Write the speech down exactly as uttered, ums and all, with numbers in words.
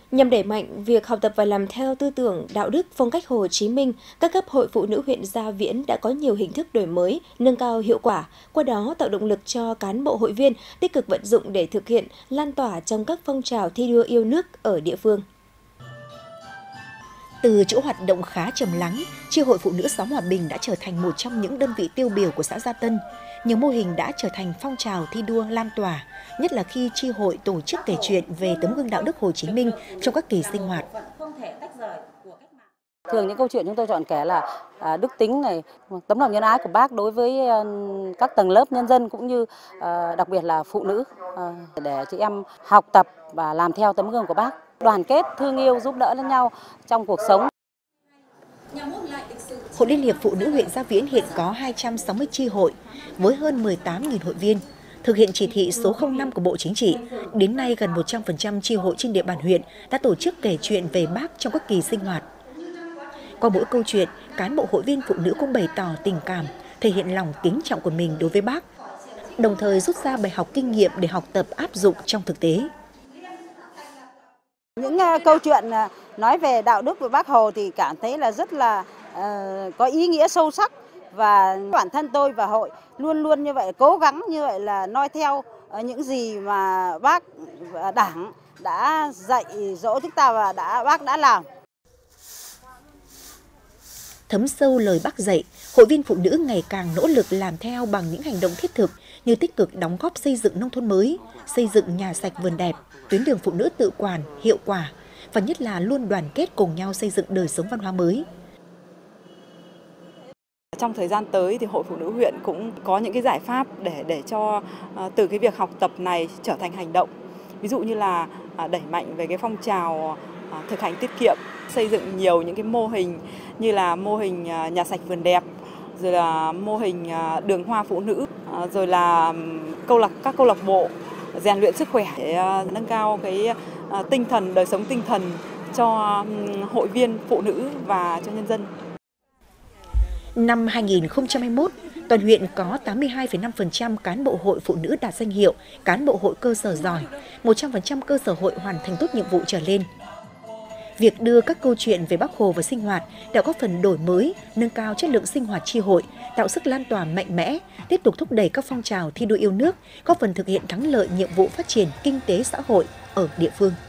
Nhằm đẩy mạnh việc học tập và làm theo tư tưởng, đạo đức, phong cách Hồ Chí Minh, các cấp hội phụ nữ huyện Gia Viễn đã có nhiều hình thức đổi mới, nâng cao hiệu quả, qua đó tạo động lực cho cán bộ hội viên tích cực vận dụng để thực hiện, lan tỏa trong các phong trào thi đua yêu nước ở địa phương. Từ chỗ hoạt động khá trầm lắng, chi hội phụ nữ xóm Hòa Bình đã trở thành một trong những đơn vị tiêu biểu của xã Gia Tân. Nhiều mô hình đã trở thành phong trào thi đua lan tỏa, nhất là khi chi hội tổ chức kể chuyện về tấm gương đạo đức Hồ Chí Minh trong các kỳ sinh hoạt. Thường những câu chuyện chúng tôi chọn kể là à, đức tính này, tấm lòng nhân ái của Bác đối với à, các tầng lớp nhân dân cũng như à, đặc biệt là phụ nữ, à, để chị em học tập và làm theo tấm gương của Bác, đoàn kết, thương yêu, giúp đỡ lẫn nhau trong cuộc sống. Hội Liên hiệp Phụ nữ huyện Gia Viễn hiện có hai trăm sáu mươi chi hội với hơn mười tám nghìn hội viên. Thực hiện chỉ thị số không năm của Bộ Chính trị, đến nay gần một trăm phần trăm chi hội trên địa bàn huyện đã tổ chức kể chuyện về Bác trong các kỳ sinh hoạt. Qua mỗi câu chuyện, cán bộ hội viên phụ nữ cũng bày tỏ tình cảm, thể hiện lòng kính trọng của mình đối với Bác, đồng thời rút ra bài học kinh nghiệm để học tập áp dụng trong thực tế. Những uh, câu chuyện uh, nói về đạo đức của Bác Hồ thì cảm thấy là rất là uh, có ý nghĩa sâu sắc, và bản thân tôi và hội luôn luôn như vậy, cố gắng như vậy là noi theo uh, những gì mà Bác và Đảng đã dạy dỗ chúng ta và đã Bác đã làm. Thấm sâu lời Bác dạy, hội viên phụ nữ ngày càng nỗ lực làm theo bằng những hành động thiết thực như tích cực đóng góp xây dựng nông thôn mới, xây dựng nhà sạch vườn đẹp, tuyến đường phụ nữ tự quản, hiệu quả, và nhất là luôn đoàn kết cùng nhau xây dựng đời sống văn hóa mới. Trong thời gian tới thì Hội Phụ nữ huyện cũng có những cái giải pháp để để cho uh, từ cái việc học tập này trở thành hành động. Ví dụ như là uh, đẩy mạnh về cái phong trào uh, thực hành tiết kiệm, xây dựng nhiều những cái mô hình như là mô hình uh, nhà sạch vườn đẹp, rồi là mô hình uh, đường hoa phụ nữ, uh, rồi là câu lạc các câu lạc bộ rèn luyện sức khỏe để uh, nâng cao cái uh, tinh thần, đời sống tinh thần cho um, hội viên phụ nữ và cho nhân dân. Năm hai nghìn không trăm hai mươi mốt, toàn huyện có tám mươi hai phẩy năm phần trăm cán bộ hội phụ nữ đạt danh hiệu cán bộ hội cơ sở giỏi, một trăm phần trăm cơ sở hội hoàn thành tốt nhiệm vụ trở lên. Việc đưa các câu chuyện về Bác Hồ vào sinh hoạt đã góp phần đổi mới, nâng cao chất lượng sinh hoạt chi hội, tạo sức lan tỏa mạnh mẽ, tiếp tục thúc đẩy các phong trào thi đua yêu nước, góp phần thực hiện thắng lợi nhiệm vụ phát triển kinh tế xã hội ở địa phương.